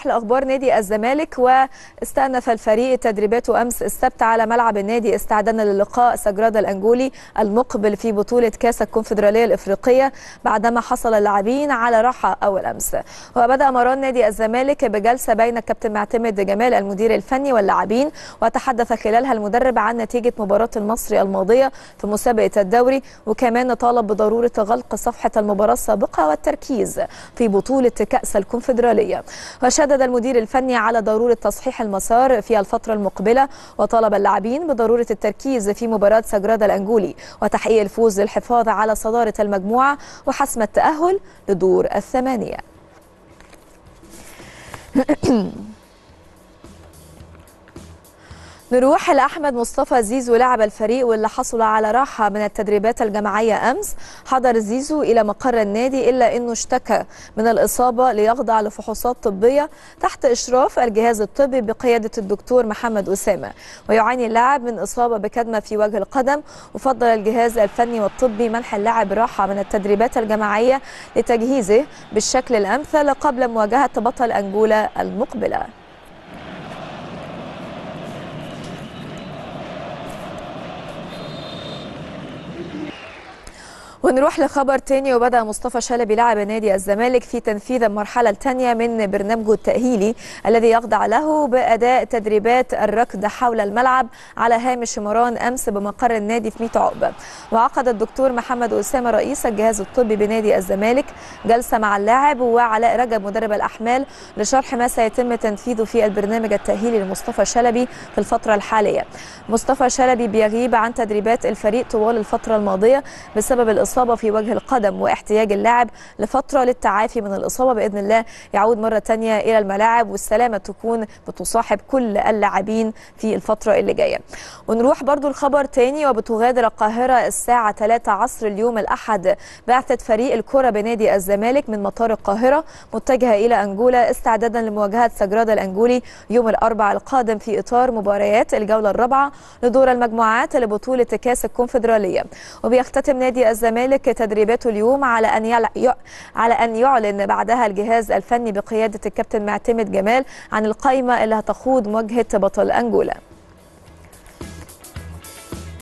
لأخبار نادي الزمالك. واستأنف الفريق تدريباته أمس السبت على ملعب النادي استعدادا للقاء سجرادا الأنجولي المقبل في بطولة كأس الكونفدرالية الإفريقية بعدما حصل اللاعبين على راحة أول أمس. وبدأ مران نادي الزمالك بجلسة بين الكابتن معتمد جمال المدير الفني واللاعبين، وتحدث خلالها المدرب عن نتيجة مباراة المصري الماضية في مسابقة الدوري، وكمان طالب بضرورة غلق صفحة المباراة السابقة والتركيز في بطولة كأس الكونفدرالية. وشدد المدير الفني على ضرورة تصحيح المسار في الفترة المقبلة، وطالب اللاعبين بضرورة التركيز في مباراة سجرادا الأنجولي وتحقيق الفوز للحفاظ على صدارة المجموعة وحسم التأهل لدور الثمانية. نروح لأحمد مصطفى زيزو لاعب الفريق واللي حصل على راحة من التدريبات الجماعية أمس. حضر زيزو إلى مقر النادي إلا أنه اشتكى من الإصابة ليخضع لفحوصات طبية تحت إشراف الجهاز الطبي بقيادة الدكتور محمد أسامة. ويعاني اللاعب من إصابة بكدمة في وجه القدم، وفضل الجهاز الفني والطبي منح اللاعب راحة من التدريبات الجماعية لتجهيزه بالشكل الأمثل قبل مواجهة بطل أنجولا المقبلة. ونروح لخبر تاني. وبدأ مصطفى شلبي لاعب نادي الزمالك في تنفيذ المرحلة الثانية من برنامجه التأهيلي الذي يخضع له بأداء تدريبات الركض حول الملعب على هامش مران أمس بمقر النادي في ميت عقبة. وعقد الدكتور محمد أسامة رئيس الجهاز الطبي بنادي الزمالك جلسة مع اللاعب وعلاء رجب مدرب الأحمال لشرح ما سيتم تنفيذه في البرنامج التأهيلي لمصطفى شلبي في الفترة الحالية. مصطفى شلبي بيغيب عن تدريبات الفريق طوال الفترة الماضية بسبب الإصابة في وجه القدم، واحتياج اللاعب لفترة للتعافي من الإصابة. بإذن الله يعود مرة تانية إلى الملاعب والسلامة تكون بتصاحب كل اللاعبين في الفترة اللي جاية. ونروح برضو الخبر تاني. وبتغادر القاهرة الساعة 3 عصر اليوم الأحد بعثة فريق الكرة بنادي الزمالك من مطار القاهرة متجهة إلى أنجولا استعدادا لمواجهة سجرادا الأنجولي يوم الأربعاء القادم في إطار مباريات الجولة الرابعة لدور المجموعات لبطولة كأس الكونفدرالية. وبيختتم نادي الزمالك تدريباته اليوم على أن يعلن بعدها الجهاز الفني بقيادة الكابتن معتمد جمال عن القائمة اللي هتخوض مواجهة بطل أنجولا.